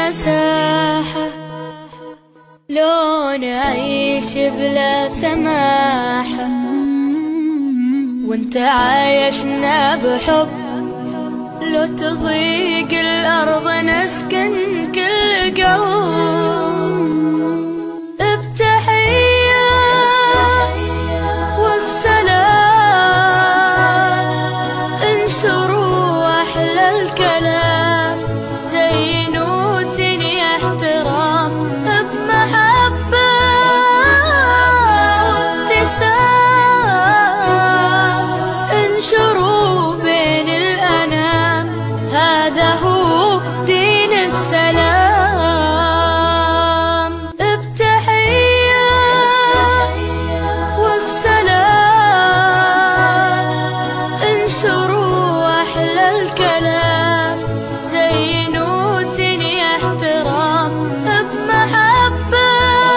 مساحة لو نعيش بلا سماحة، وانت عايشنا بحب. لو تضيق الأرض نسكن كل قلب بتحية وبسلام، انشروا أحلى الكلام، زينوا الدنيا احترام بمحبة وابتسام، انشروا بين الأنام، هذا هو دين السلام. بتحية وبسلام، انشروا أحلى الكلام، زينوا الدنيا احترام بمحبة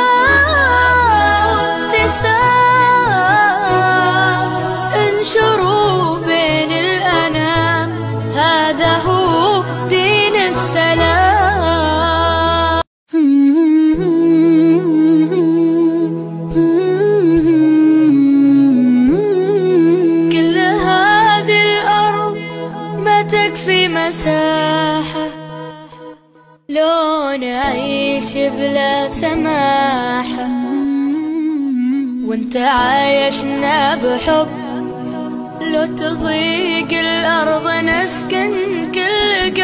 وابتسام، انشروا بين الأنام، هذا هو دين السلام. كل هذه الأرض ما تكفي مساحة لو نعيش بلا سماحة، وانت عايشنا بحب. لو تضيق الأرض نسكن كل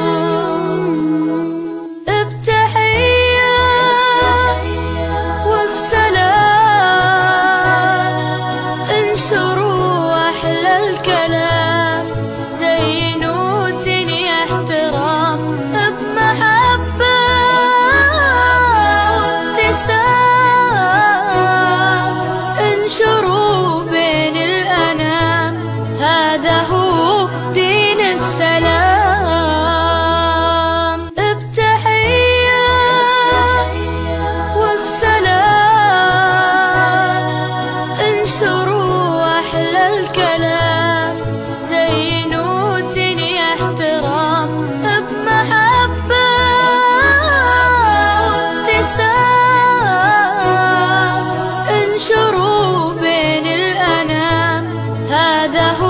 قلب بتحية وبسلام، انشروا أحلى الكلام، زينوا الدنيا احترام بمحبة وابتسام، انشروا بين الأنام، هذا هو دين السلام. بتحية وبسلام، انشروا أحلى الكلام، زينوا الدنيا احترام بمحبة وابتسام، انشروا بين الأنام، هذا هو